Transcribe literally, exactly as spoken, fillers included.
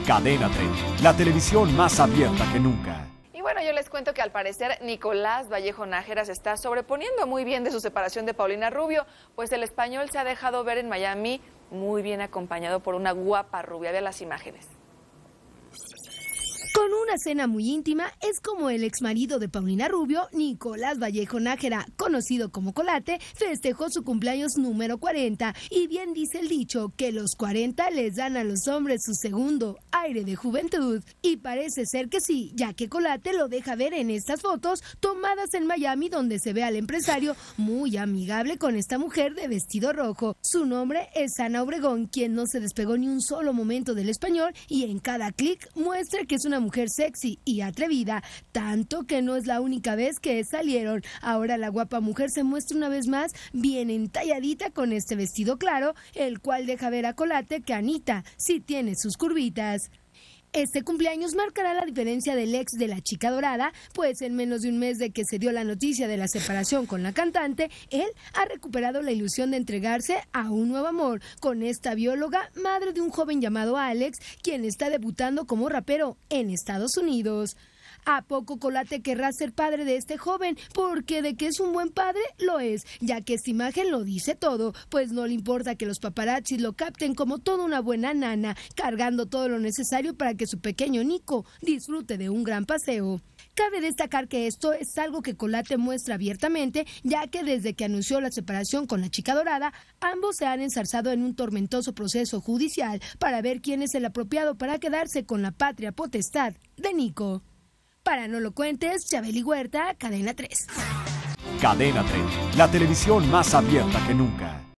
Cadena treinta, la televisión más abierta que nunca. Y bueno, yo les cuento que al parecer Nicolás Vallejo Nájera se está sobreponiendo muy bien de su separación de Paulina Rubio, pues el español se ha dejado ver en Miami muy bien acompañado por una guapa rubia. Vean las imágenes. Con una cena muy íntima, es como el exmarido de Paulina Rubio, Nicolás Vallejo Nájera, conocido como Colate, festejó su cumpleaños número cuarenta. Y bien dice el dicho que los cuarenta les dan a los hombres su segundo aire de juventud. Y parece ser que sí, ya que Colate lo deja ver en estas fotos tomadas en Miami, donde se ve al empresario muy amigable con esta mujer de vestido rojo. Su nombre es Ana Obregón, quien no se despegó ni un solo momento del español y en cada clic muestra que es una mujer sexy y atrevida, tanto que no es la única vez que salieron. Ahora la guapa mujer se muestra una vez más bien entalladita con este vestido claro, el cual deja ver a Colate que Anita sí tiene sus curvitas. Este cumpleaños marcará la diferencia del ex de la chica dorada, pues en menos de un mes de que se dio la noticia de la separación con la cantante, él ha recuperado la ilusión de entregarse a un nuevo amor con esta bióloga, madre de un joven llamado Alex, quien está debutando como rapero en Estados Unidos. ¿A poco Colate querrá ser padre de este joven? Porque de que es un buen padre, lo es, ya que esta imagen lo dice todo, pues no le importa que los paparazzis lo capten como toda una buena nana, cargando todo lo necesario para que su pequeño Nico disfrute de un gran paseo. Cabe destacar que esto es algo que Colate muestra abiertamente, ya que desde que anunció la separación con la chica dorada, ambos se han enzarzado en un tormentoso proceso judicial para ver quién es el apropiado para quedarse con la patria potestad de Nico. Para No Lo Cuentes, Chabeli Huerta, Cadena tres. Cadena treinta, la televisión más abierta que nunca.